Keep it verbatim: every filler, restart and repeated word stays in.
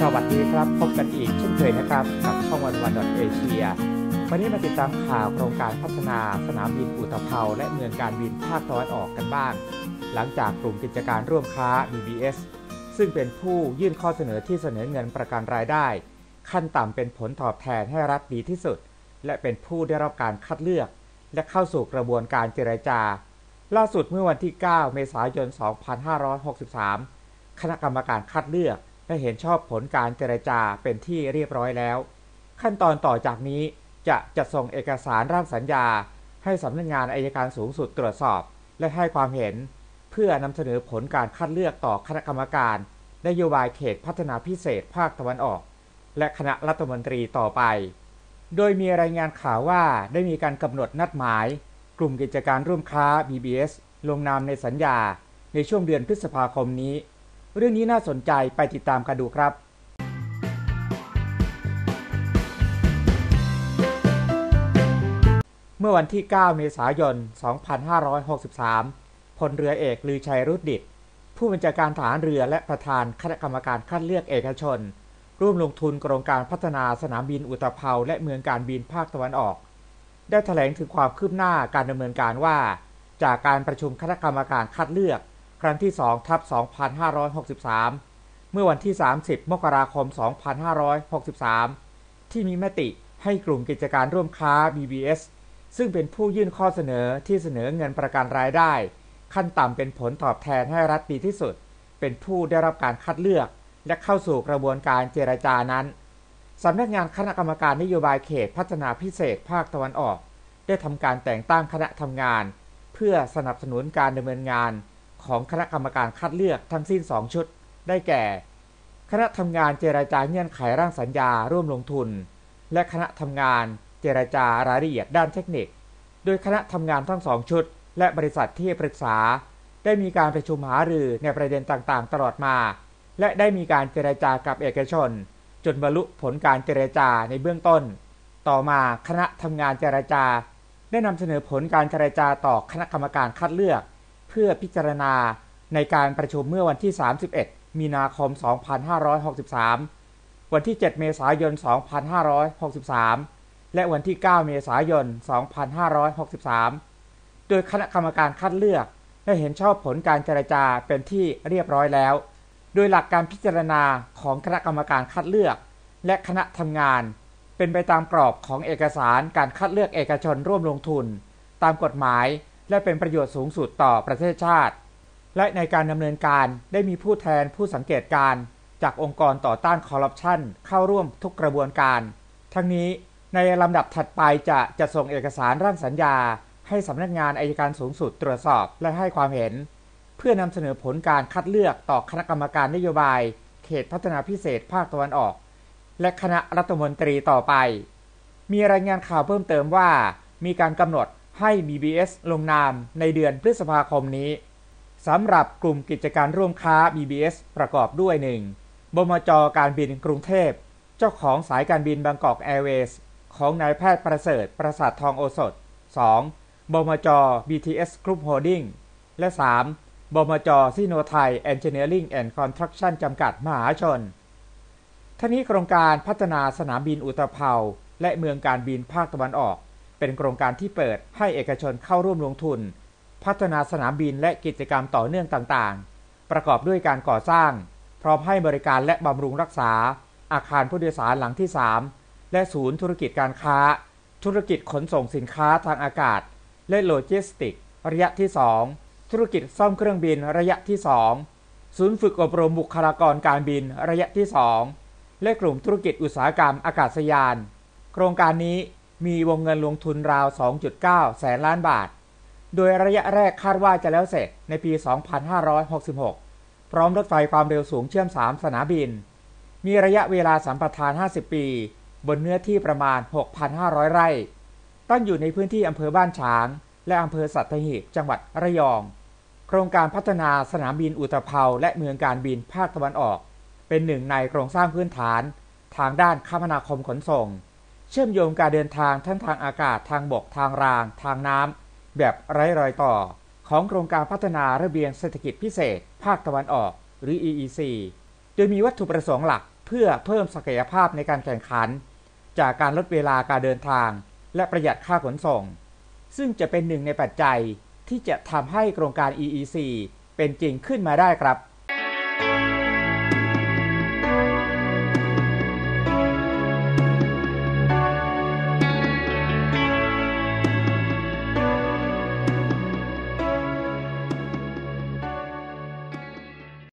วัสดีครับพบกันอีกเช่นเคยนะครับกับช่องวันวันดอทเอเชียวันนี้มาติดตามข่าวโครงการพัฒนาสนามบินอุตภเปาและเมืองการบินภาคตะวันออกกันบ้างหลังจากกลุ่มกิจการร่วมค้า บี บี เอส ซึ่งเป็นผู้ยื่นข้อเสนอที่เสนอเงินประกันรายได้ขั้นต่ำเป็นผลตอบแทนให้รัฐดีที่สุดและเป็นผู้ได้รับการคัดเลือกและเข้าสู่กระบวนการเจรจาล่าสุดเมื่อวันที่เก้าเมษายนสองพันห้าร้อยหกสิบสามคณะกรรมการคัดเลือกได้เห็นชอบผลการเจรจาเป็นที่เรียบร้อยแล้วขั้นตอนต่อจากนี้จะจัดส่งเอกสารร่างสัญญาให้สำนักงานอัยการสูงสุดตรวจสอบและให้ความเห็นเพื่อนำเสนอผลการคัดเลือกต่อคณะกรรมการนโยบายเขตพัฒนาพิเศษภาคตะวันออกและคณะรัฐมนตรีต่อไปโดยมีรายงานข่าวว่าได้มีการกำหนดนัดหมายกลุ่มกิจการร่วมค้า บี บี เอส ลงนามในสัญญาในช่วงเดือนพฤษภาคมนี้เรื่องนี้น่าสนใจไปติดตามกันดูครับเมื่อวันที่เก้าเมษายนสองพันห้าร้อยหกสิบสามพลเรือเอกลือชัยรุดดิษฐ์ผู้บัญชาการทหารเรือและประธานคณะกรรมการคัดเลือกเอกชนร่วมลงทุนโครงการพัฒนาสนามบินอุตภเปาและเมืองการบินภาคตะวันออกได้แถลงถึงความคืบหน้าการดำเนินการว่าจากการประชุมคณะกรรมการคัดเลือกครั้งที่สองทับสองพันห้าร้อยหกสิบสามเมื่อวันที่สามสิบมกราคมสองพันห้าร้อยหกสิบสามที่มีมติให้กลุ่มกิจการร่วมค้า บี บี เอส ซึ่งเป็นผู้ยื่นข้อเสนอที่เสนอเงินประกันรายได้ขั้นต่ำเป็นผลตอบแทนให้รัฐดีที่สุดเป็นผู้ได้รับการคัดเลือกและเข้าสู่กระบวนการเจรจานั้นสำนักงานคณะกรรมการนโยบายเขตพัฒนาพิเศษภาคตะวันออกได้ทำการแต่งตั้งคณะทำงานเพื่อสนับสนุนการดำเนินงานของคณะกรรมการคัดเลือกทั้งสิ้นสองชุดได้แก่คณะทำงานเจรจาเงื่อนไขร่างสัญญาร่วมลงทุนและคณะทำงานเจรจารายละเอียดด้านเทคนิคโดยคณะทำงานทั้งสองชุดและบริษัทที่ปรึกษาได้มีการประชุมหารือในประเด็นต่างๆตลอดมาและได้มีการเจรจากับเอกชนจนบรรลุผลการเจรจาในเบื้องต้นต่อมาคณะทำงานเจรจาได้นำเสนอผลการเจรจาต่อคณะกรรมการคัดเลือกเพื่อพิจารณาในการประชุมเมื่อวันที่สามสิบเอ็ดมีนาคมสองพันห้าร้อยหกสิบสามวันที่เจ็ดเมษายนสองพันห้าร้อยหกสิบสามและวันที่เก้าเมษายนสองพันห้าร้อยหกสิบสามโดยคณะกรรมการคัดเลือกได้เห็นชอบผลการเจรจาเป็นที่เรียบร้อยแล้วโดยหลักการพิจารณาของคณะกรรมการคัดเลือกและคณะทำงานเป็นไปตามกรอบของเอกสารการคัดเลือกเอกชนร่วมลงทุนตามกฎหมายและเป็นประโยชน์สูงสุดต่อประเทศชาติและในการดำเนินการได้มีผู้แทนผู้สังเกตการจากองค์กรต่อต้านคอร์รัปชันเข้าร่วมทุกกระบวนการทั้งนี้ในลำดับถัดไปจะจะส่งเอกสารร่างสัญญาให้สำนักงานอัยการสูงสุดตรวจสอบและให้ความเห็นเพื่อนำเสนอผลการคัดเลือกต่อคณะกรรมการนโยบายเขตพัฒนาพิเศษภาคตะวันออกและคณะรัฐมนตรีต่อไปมีรายงานข่าวเพิ่มเติมว่ามีการกำหนดให้ บี บี เอส ลงนามในเดือนพฤษภาคมนี้สำหรับกลุ่มกิจการร่วมค้า บี บี เอส ประกอบด้วย หนึ่ง บมจ.การบินกรุงเทพเจ้าของสายการบินบางกอกแอร์เวย์ของนายแพทย์ประเสริฐประสาททองโอสถ สอง บมจ. บี ที เอส Group Holding และ สาม บมจ. ซิโนไทย Engineering and Construction จำกัดมหาชนทั้งนี้โครงการพัฒนาสนามบินอุตภเปาและเมืองการบินภาคตะวันออกเป็นโครงการที่เปิดให้เอกชนเข้าร่วมลงทุนพัฒนาสนามบินและกิจกรรมต่อเนื่องต่างๆประกอบด้วยการก่อสร้างพร้อมให้บริการและบำรุงรักษาอาคารผู้โดยสารหลังที่สามและศูนย์ธุรกิจการค้าธุรกิจขนส่งสินค้าทางอากาศและโลจิสติกส์ระยะที่สองธุรกิจซ่อมเครื่องบินระยะที่สองศูนย์ฝึกอบรมบุคลากรการบินระยะที่สองและกลุ่มธุรกิจอุตสาหกรรมอากาศยานโครงการนี้มีวงเงินลงทุนราว สองจุดเก้า แสนล้านบาทโดยระยะแรกคาดว่าจะแล้วเสร็จในปี สองพันห้าร้อยหกสิบหก พร้อมรถไฟความเร็วสูงเชื่อมสามสนามบินมีระยะเวลาสัมปทานห้าสิบปีบนเนื้อที่ประมาณ หกพันห้าร้อย ไร่ตั้งอยู่ในพื้นที่อำเภอบ้านฉางและอำเภอสัตหีบจังหวัดระยองโครงการพัฒนาสนามบินอุตภเปาและเมืองการบินภาคตะวันออกเป็นหนึ่งในโครงสร้างพื้นฐานทางด้านคมนาคมขนส่งเชื่อมโยงการเดินทางทั้งทางอากาศทางบกทางรางทางน้ำแบบไร้รอยต่อของโครงการพัฒนาระเบียงเศรษฐกิจพิเศษภาคตะวันออกหรือ อี อี ซี โดยมีวัตถุประสงค์หลักเพื่อพื่อเพิ่มศักยภาพในการแข่งขันจากการลดเวลาการเดินทางและประหยัดค่าขนส่งซึ่งจะเป็นหนึ่งในปัจจัยที่จะทำให้โครงการ อี อี ซี เป็นจริงขึ้นมาได้ครับ